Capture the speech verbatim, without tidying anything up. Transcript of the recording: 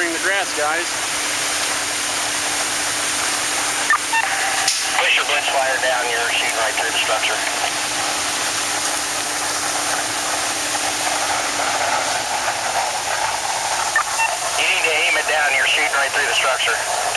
clearing the grass, guys. Push your blitz flyer down, you're shooting right through the structure. You need to aim it down, you're shooting right through the structure.